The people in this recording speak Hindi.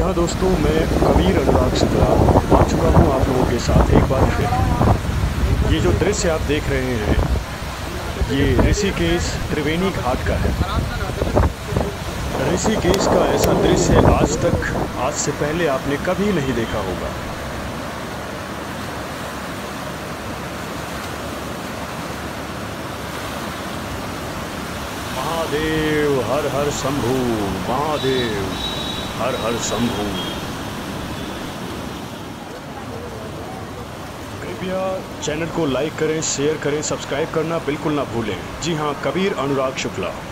हाँ दोस्तों, मैं कबीर अनुराग शुक्ला आ चुका हूँ आप लोगों के साथ एक बार फिर। ये जो दृश्य आप देख रहे हैं, ये ऋषिकेश त्रिवेणी घाट का है। ऋषिकेश का ऐसा दृश्य आज से पहले आपने कभी नहीं देखा होगा। महादेव हर हर शंभू, महादेव हर हर शंभू। कृपया चैनल को लाइक करें, शेयर करें, सब्सक्राइब करना बिल्कुल ना भूलें। जी हाँ, कबीर अनुराग शुक्ला।